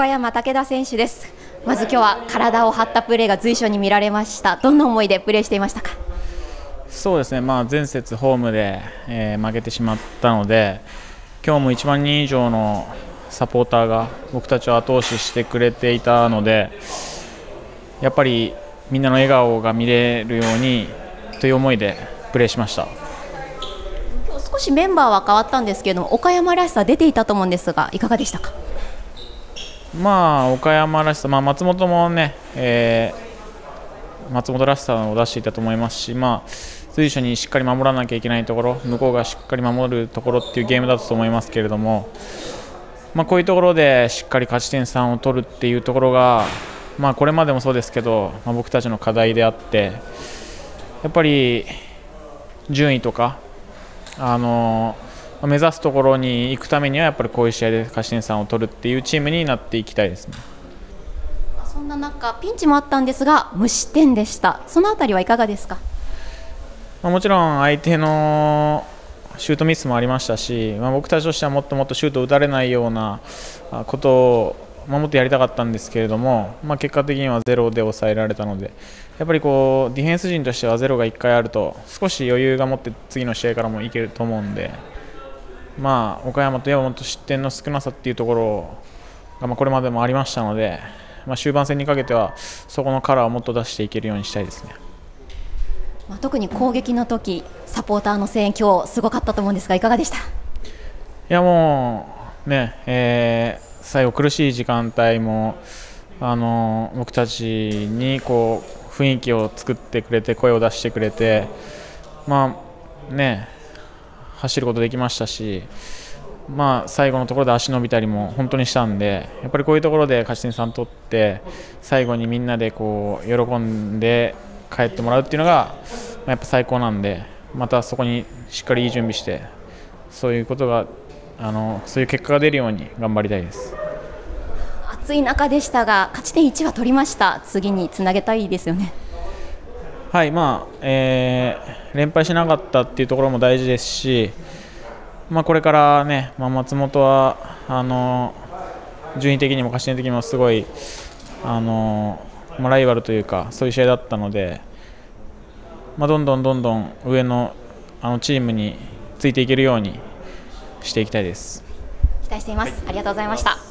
岡山武田選手です。まず今日は体を張ったプレーが随所に見られました。どんな思いでプレーしていましたか？ そうですね、前節ホームで、負けてしまったので、今日も1万人以上のサポーターが僕たちを後押ししてくれていたので、やっぱりみんなの笑顔が見れるようにという思いでプレーしました。 今日少しメンバーは変わったんですけれども、岡山らしさ出ていたと思うんですが、いかがでしたか？ 岡山らしさ、松本もね、松本らしさを出していたと思いますし、随所にしっかり守らなきゃいけないところ、向こうがしっかり守るところっていうゲームだったと思いますけれども、こういうところでしっかり勝ち点3を取るっていうところが、これまでもそうですけど、僕たちの課題であって、やっぱり順位とか、目指すところに行くためにはやっぱりこういう試合で勝ち点3を取るっていうチームになっていきたいですね。 そんな中ピンチもあったんですが無失点でした。そのあたりはいかがですか？ もちろん相手のシュートミスもありましたし、僕たちとしてはもっともっとシュートを打たれないようなことをもっとやりたかったんですけれども、結果的にはゼロで抑えられたので、やっぱりディフェンス陣としてはゼロが1回あると少し余裕が持って次の試合からもいけると思うんで、岡山といえばもっと失点の少なさっていうところがこれまでもありましたので、終盤戦にかけてはそこのカラーをもっと出していけるようにしたいですね。 特に攻撃の時サポーターの声援今日すごかったと思うんですが、いかがでした？ もうね、最後苦しい時間帯も僕たちに雰囲気を作ってくれて、声を出してくれて、走ることできましたし、最後のところで足伸びたりも本当にしたんで、やっぱりこういうところで勝ち点3取って最後にみんなで喜んで帰ってもらうっていうのがやっぱ最高なんで、またそこにしっかりいい準備して、そういうことがそういう結果が出るように頑張りたいです。 暑い中でしたが勝ち点1は取りました。次につなげたいですよね。 はい、連敗しなかったっていうところも大事ですし、これからね、松本は順位的にも勝ち点的にもすごいライバルというかそういう試合だったので、どんどん上のチームについていけるようにしていきたいです。 期待しています。ありがとうございました。